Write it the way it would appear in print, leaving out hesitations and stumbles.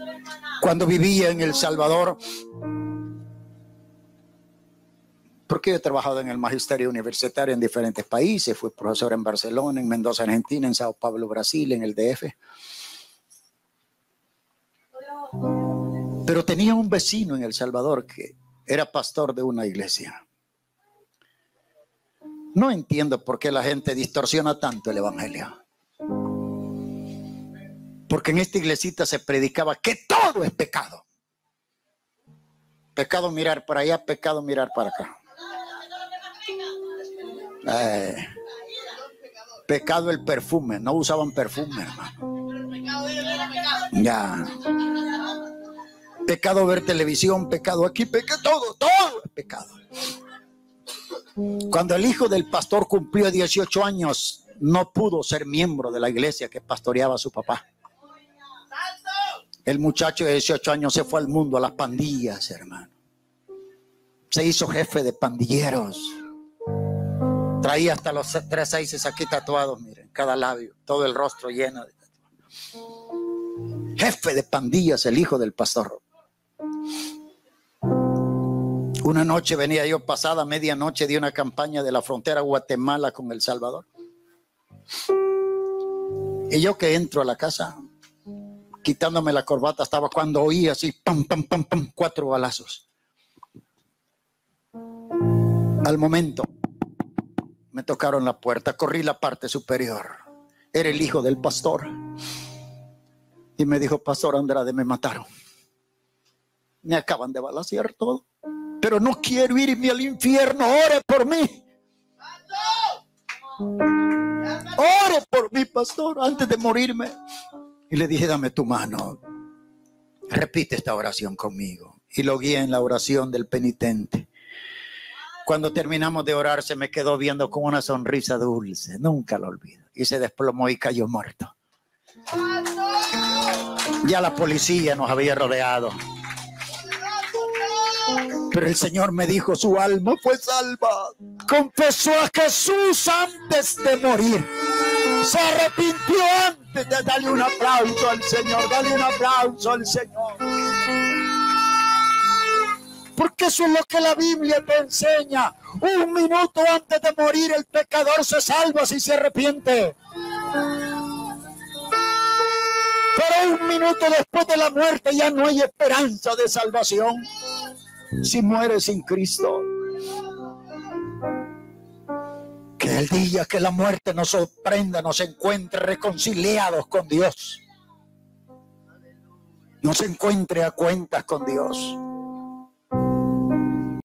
cuando vivía en El Salvador, porque yo he trabajado en el magisterio universitario en diferentes países. Fui profesor en Barcelona, en Mendoza, Argentina, en Sao Paulo, Brasil, en el DF. Pero tenía un vecino en El Salvador que era pastor de una iglesia. No entiendo por qué la gente distorsiona tanto el evangelio. Porque en esta iglesita se predicaba que todo es pecado. Pecado mirar para allá, pecado mirar para acá. Pecado el perfume, no usaban perfume, hermano. Ya. Pecado ver televisión, pecado aquí, pecado, todo es pecado. Cuando el hijo del pastor cumplió 18 años, no pudo ser miembro de la iglesia que pastoreaba a su papá. El muchacho de 18 años se fue al mundo, a las pandillas, hermano. Se hizo jefe de pandilleros. Traía hasta los 3 6 aquí tatuados, miren, cada labio, todo el rostro lleno de tatuajes. Jefe de pandillas, el hijo del pastor. Una noche venía yo pasada medianoche de una campaña de la frontera Guatemala con El Salvador. Y yo que entro a la casa, quitándome la corbata, estaba cuando oí así, pam, pam, pam, pam, 4 balazos. Al momento me tocaron la puerta, corrí la parte superior. Era el hijo del pastor. Y me dijo: Pastor Andrade, me mataron. Me acaban de balacear todo. Pero no quiero irme al infierno. Ore por mí. Ore por mí, pastor, antes de morirme. Y le dije: dame tu mano. Repite esta oración conmigo. Y lo guié en la oración del penitente. Cuando terminamos de orar, se me quedó viendo con una sonrisa dulce. Nunca lo olvido. Y se desplomó y cayó muerto. Ya la policía nos había rodeado. Pero el Señor me dijo: su alma fue salva. Confesó a Jesús antes de morir. Se arrepintió antes de darle un aplauso al Señor. Dale un aplauso al Señor. Porque eso es lo que la Biblia te enseña. 1 minuto antes de morir el pecador se salva si se arrepiente. Pero 1 minuto después de la muerte ya no hay esperanza de salvación si mueres sin Cristo. Que el día que la muerte nos sorprenda, nos encuentre reconciliados con Dios. Nos encuentre a cuentas con Dios.